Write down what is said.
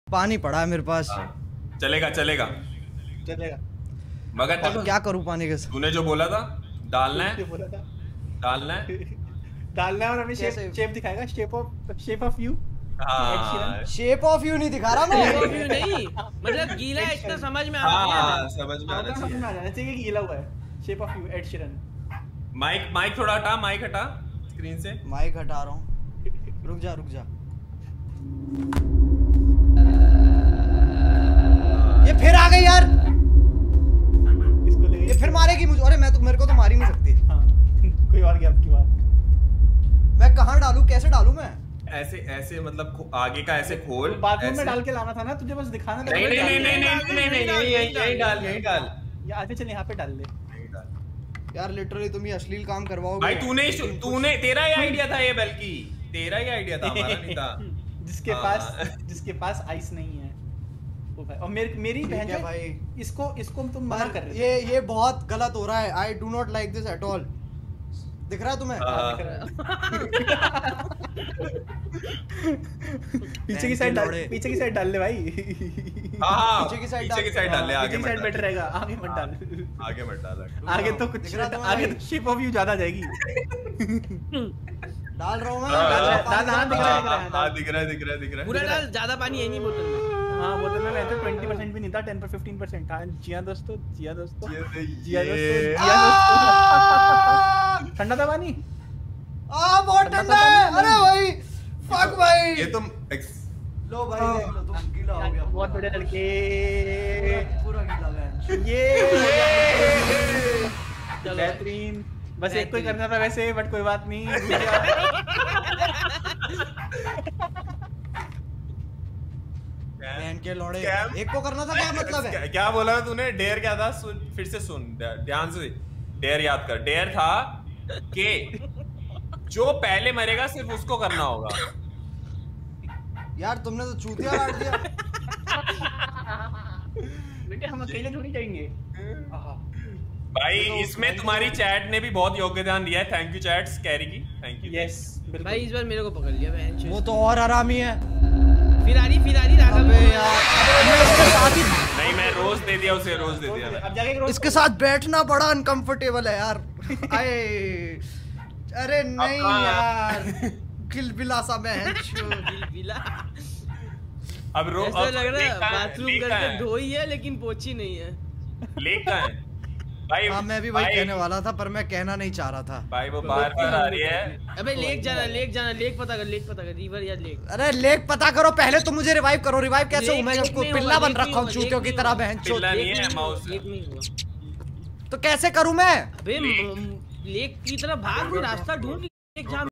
पानी पड़ा है मेरे पास। चलेगा चलेगा चलेगा। मगर तब क्या करूं पानी के साथ? तूने जो बोला था डालना है, बोला था डालना है डालना है और हमें शेप दिखाएगा, शेप ऑफ यू। हाँ शेप ऑफ यू नहीं दिखा रहा मैं। यू नहीं, मतलब गीला है इतना समझ में आ रहा है। हाँ समझ में आना समझ में आ चाहिए। जाना चाहिए कि गीला हुआ है। Shape of you Ed Sheeran. Mic थोड़ा हटा, माइक हटा स्क्रीन से। माइक हटा रहा हूँ, रुक जा। ये फिर आ गई यार, इसको ले ये फिर मारेगी मुझे। अरे मेरे को तो मार ही नहीं सकती। हाँ कोई और गया आपकी बात। मैं कहाँ डालूं, कैसे डालूं मैं? ऐसे मतलब आगे का ऐसे खोल। बाथरूम में डाल के लाना था ना तुझे, बस दिखाना था। नहीं यही डाल। या आगे चल, यहाँ पे डाल ले। यार लिटरली तुम ये अश्लील काम करवाओगे भाई तूने तेरा ही आइडिया था ये, बल्कि तेरा ही आइडिया था, हमारा नहीं था। जिसके पास आइस नहीं है वो भाई। और मेरी बहन है भाई, इसको तुम मना कर रहे थे। ये बहुत गलत हो रहा है। I do not like this at all. दिख रहा है तुम्हें? पीछे की साइड डाल ले भाई। हाँ पीछे की साइड डाल ले, आगे साइड बेटर रहेगा। आगे मत डाल। आगे मत डाल। आगे तो कुछ आगे तो शेप ऑफ यू ज्यादा जाएगी। डाल रहा हूँ मैं। दिख रहा है पूरा डाल, ज्यादा पानी है नहीं बोतल में। हाँ बोतल में रहता 20% भी नहीं था, 10 पर 15% था। जिया दोस्तों ठंडा था पानी। बहुत ठंडा है। अरे भाई फक भाई, ये तुम लो भाई देख लो, तुम गीला हो गया। बहुत बढ़िया लड़के, पूरा गीला है ये बेहतरीन। बस एक कोई करना था वैसे, बट कोई बात नहीं। बहन के लौड़े, एक को करना था, क्या मतलब है? क्या बोला तूने? डेयर क्या था? फिर से सुन ध्यान से। डेयर याद कर। डेयर था कि जो पहले मरेगा सिर्फ उसको करना होगा। यार तुमने तो चूतिया काट दिया। बेटे हम अकेले थोड़ी जाएंगे भाई। इसमें तुम्हारी चैट ने भी बहुत योगदान दिया है। थैंक यू चैट्स, कैरी की थैंक यू। यस भाई इस बार मेरे को पकड़ लिया बहन। वो तो और हरामी है। फिरारी राघव। अबे यार नहीं, मैं रोज दे दिया उसे, रोज दे दिया। अब जाके इसके साथ बैठना बड़ा अनकंफर्टेबल है यार। अरे नहीं यार, गिलबिला सा बहन। अब ऐसा लग रहा है बाथरूम करके धोई है लेकिन पोछी नहीं है। लेक कहाँ है भाई? हाँ मैं भी वही कहने वाला था, पर मैं कहना नहीं चाह रहा था। भाई वो बार आ रही है। अबे लेक जाना, लेक पता कर, रिवर या लेक। अरे लेक पता करो पहले, तुम मुझे रिवाइव करो। रिवाइव कैसे हूँ मैं जब को पिल्ला बन रखा हूँ चूतियों की तरह बहन चोद। तो कैसे करूँ मैं? अबे लेक की तरफ भाग, रास्ता ढूंढ लेक जा।